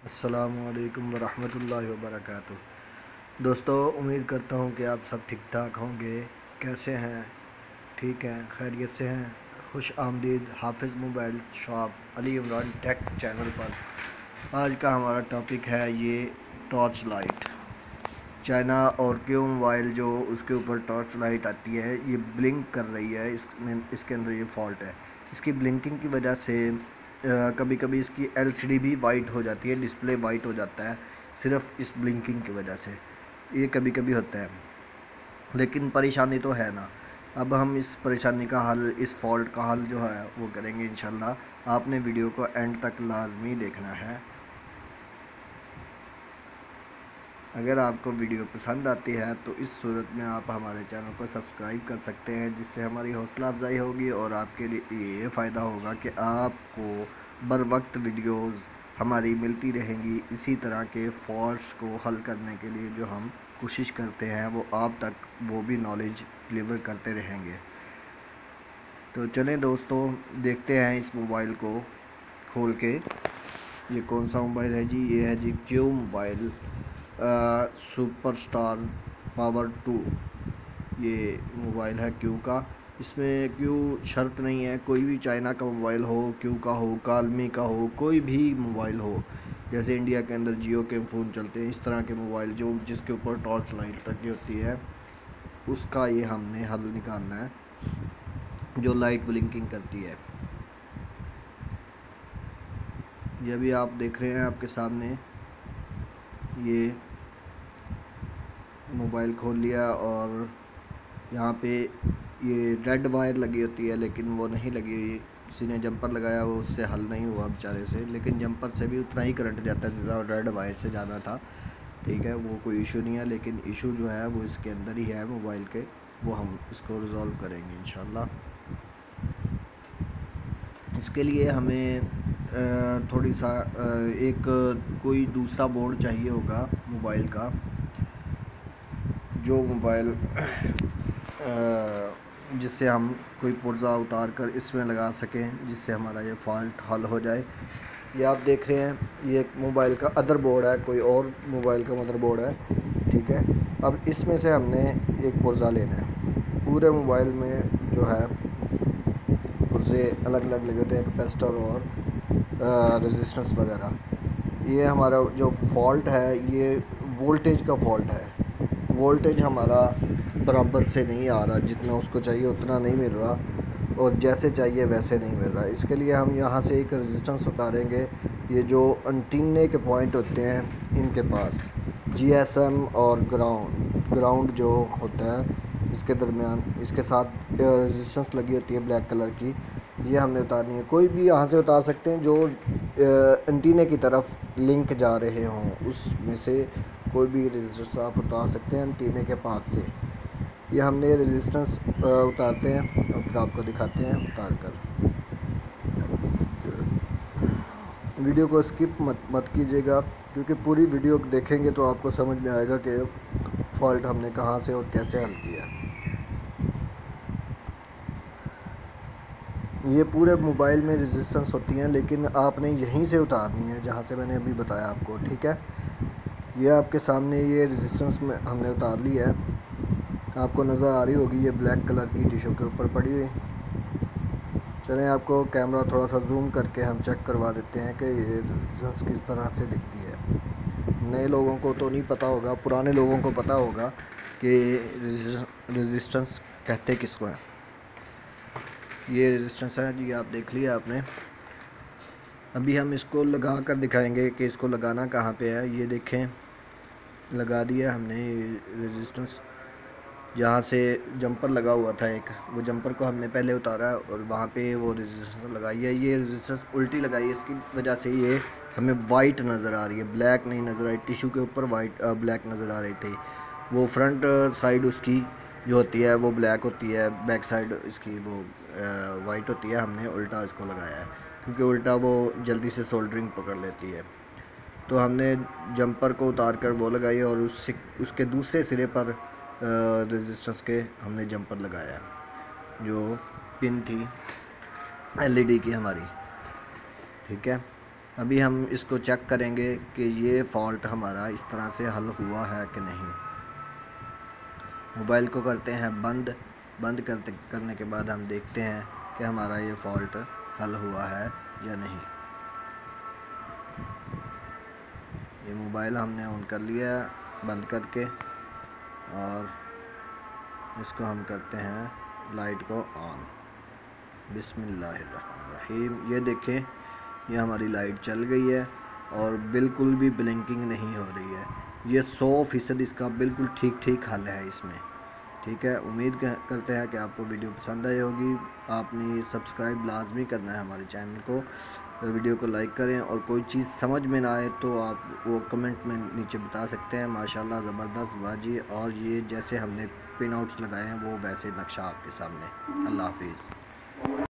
अस्सलामुअलैकुम वरहमतुल्लाहि वबरकातुह। दोस्तों, उम्मीद करता हूँ कि आप सब ठीक ठाक होंगे। कैसे हैं? ठीक हैं, खैरियत से हैं। खुश आमदीद Hafiz mobile shop Ali Imran tech channel पर। आज का हमारा टॉपिक है ये टॉर्च लाइट। चाइना और क्यों मोबाइल जो उसके ऊपर टॉर्च लाइट आती है ये ब्लिंक कर रही है। इसके अंदर ये फॉल्ट है। इसकी ब्लिंकिंग की वजह से कभी कभी इसकी एलसीडी भी वाइट हो जाती है, डिस्प्ले वाइट हो जाता है सिर्फ इस ब्लिंकिंग की वजह से। ये कभी कभी होता है, लेकिन परेशानी तो है ना। अब हम इस परेशानी का हल, इस फॉल्ट का हल जो है वो करेंगे इंशाल्लाह। आपने वीडियो को एंड तक लाजमी देखना है। अगर आपको वीडियो पसंद आती है तो इस सूरत में आप हमारे चैनल को सब्सक्राइब कर सकते हैं, जिससे हमारी हौसला अफजाई होगी और आपके लिए ये फ़ायदा होगा कि आपको बर वक्त वीडियोज़ हमारी मिलती रहेंगी। इसी तरह के फॉल्ट्स को हल करने के लिए जो हम कोशिश करते हैं वो आप तक वो भी नॉलेज डिलीवर करते रहेंगे। तो चलें दोस्तों, देखते हैं इस मोबाइल को खोल के। ये कौन सा मोबाइल है जी? ये है जी क्यू मोबाइल सुपरस्टार पावर 2। ये मोबाइल है क्यू का। इसमें क्यू शर्त नहीं है, कोई भी चाइना का मोबाइल हो, क्यू का हो, कालमी का हो, कोई भी मोबाइल हो। जैसे इंडिया के अंदर जियो के फ़ोन चलते हैं, इस तरह के मोबाइल जो जिसके ऊपर टॉर्च लाइट लगी होती है, उसका ये हमने हल निकालना है, जो लाइट ब्लिंकिंग करती है। ये भी आप देख रहे हैं आपके सामने। ये मोबाइल खोल लिया और यहाँ पे ये रेड वायर लगी होती है, लेकिन वो नहीं लगी हुई। किसी ने जंपर लगाया, वो उससे हल नहीं हुआ बेचारे से, लेकिन जंपर से भी उतना ही करंट जाता है जितना रेड वायर से जाना था। ठीक है, वो कोई इशू नहीं है, लेकिन इशू जो है वो इसके अंदर ही है मोबाइल के। वो हम इसको रिज़ॉल्व करेंगे इंशाल्लाह। इसके लिए हमें थोड़ी सा एक कोई दूसरा बोर्ड चाहिए होगा मोबाइल का, जो मोबाइल जिससे हम कोई पुर्जा उतार कर इसमें लगा सकें, जिससे हमारा ये फॉल्ट हल हो जाए। ये आप देख रहे हैं, ये एक मोबाइल का अदर बोर्ड है, कोई और मोबाइल का मदर बोर्ड है। ठीक है, अब इसमें से हमने एक पुर्जा लेना है। पूरे मोबाइल में जो है पुर्जे अलग अलग लगे होते हैं, कैपेसिटर और रेजिस्टेंस वगैरह। ये हमारा जो फॉल्ट है ये वोल्टेज का फॉल्ट है। वोल्टेज हमारा बराबर से नहीं आ रहा, जितना उसको चाहिए उतना नहीं मिल रहा, और जैसे चाहिए वैसे नहीं मिल रहा। इसके लिए हम यहाँ से एक रेजिस्टेंस उतारेंगे। ये जो एंटीने के पॉइंट होते हैं इनके पास जीएसएम और ग्राउंड जो होता है इसके दरमियान, इसके साथ रेजिस्टेंस लगी होती है ब्लैक कलर की। ये हमने उतारनी है। कोई भी यहाँ से उतार सकते हैं जो एंटीने की तरफ लिंक जा रहे हों, उसमें से कोई भी रेजिस्टेंस आप उतार सकते हैं एंटीने के पास से। ये हमने रेजिस्टेंस उतारते हैं और फिर आपको दिखाते हैं उतार कर। वीडियो को स्किप मत कीजिएगा, क्योंकि पूरी वीडियो देखेंगे तो आपको समझ में आएगा कि फॉल्ट हमने कहाँ से और कैसे हल किया। ये पूरे मोबाइल में रेजिस्टेंस होती हैं, लेकिन आपने यहीं से उतारनी है जहाँ से मैंने अभी बताया आपको। ठीक है, ये आपके सामने ये रेजिस्टेंस में हमने उतार ली है। आपको नज़र आ रही होगी, ये ब्लैक कलर की टिश्यू के ऊपर पड़ी हुई। चलें, आपको कैमरा थोड़ा सा जूम करके हम चेक करवा देते हैं कि ये रेजिस्टेंस किस तरह से दिखती है। नए लोगों को तो नहीं पता होगा, पुराने लोगों को पता होगा कि रेजिस्टेंस कहते किसको हैं। ये रेजिस्टेंस है जी, आप देख लिया आपने। अभी हम इसको लगा कर दिखाएंगे कि इसको लगाना कहाँ पे है। ये देखें, लगा दिया हमने ये रेजिस्टेंस। जहाँ से जंपर लगा हुआ था एक, वो जंपर को हमने पहले उतारा और वहाँ पे वो रेजिस्टेंस लगाई है। ये रेजिस्टेंस उल्टी लगाई है, इसकी वजह से ये हमें वाइट नज़र आ रही है, ब्लैक नहीं नज़र आई। टिश्यू के ऊपर वाइट ब्लैक नज़र आ रही थी। वो फ्रंट साइड उसकी जो होती है वो ब्लैक होती है, बैक साइड इसकी वो वाइट होती है। हमने उल्टा इसको लगाया है, क्योंकि उल्टा वो जल्दी से सोल्डरिंग पकड़ लेती है। तो हमने जंपर को उतार कर वो लगाई और उसके दूसरे सिरे पर रेजिस्टेंस के हमने जंपर लगाया, जो पिन थी एलईडी की हमारी। ठीक है, अभी हम इसको चेक करेंगे कि ये फ़ॉल्ट हमारा इस तरह से हल हुआ है कि नहीं। मोबाइल को करते हैं बंद करने के बाद हम देखते हैं कि हमारा ये फ़ॉल्ट हल हुआ है या नहीं। ये मोबाइल हमने ऑन कर लिया बंद करके, और इसको हम करते हैं लाइट को ऑन। बिस्मिल्लाहिर्रहमानिर्रहीम। ये देखें, ये हमारी लाइट चल गई है और बिल्कुल भी ब्लिंकिंग नहीं हो रही है। ये 100% इसका बिल्कुल ठीक हल है इसमें। ठीक है, उम्मीद करते हैं कि आपको वीडियो पसंद आई होगी। आपने सब्सक्राइब लाजमी करना है हमारे चैनल को, वीडियो को लाइक करें, और कोई चीज़ समझ में ना आए तो आप वो कमेंट में नीचे बता सकते हैं। माशाल्लाह ज़बरदस्त वाजी, और ये जैसे हमने पिन आउट्स लगाए हैं वो वैसे नक्शा आपके सामने। अल्लाह हाफिज़।